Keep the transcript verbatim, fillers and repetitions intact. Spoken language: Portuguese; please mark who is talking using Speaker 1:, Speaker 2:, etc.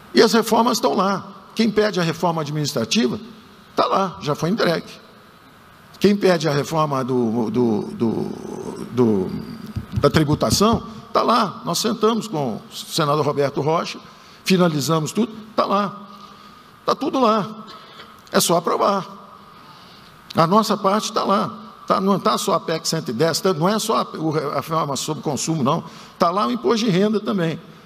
Speaker 1: E as reformas estão lá. Quem pede a reforma administrativa, está lá, já foi entregue. Quem pede a reforma do, do, do, do, da tributação, está lá. Nós sentamos com o senador Roberto Rocha, finalizamos tudo, está lá. Está tudo lá. É só aprovar. A nossa parte está lá. Tá, não está só a P E C cento e dez, não é só a, a reforma sobre consumo, não. Está lá o imposto de renda também.